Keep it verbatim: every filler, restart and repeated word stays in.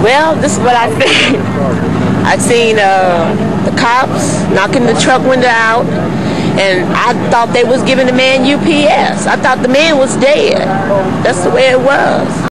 Well, this is what I think. I seen uh, the cops knocking the truck window out, and I thought they was giving the man U P S. I thought the man was dead. That's the way it was.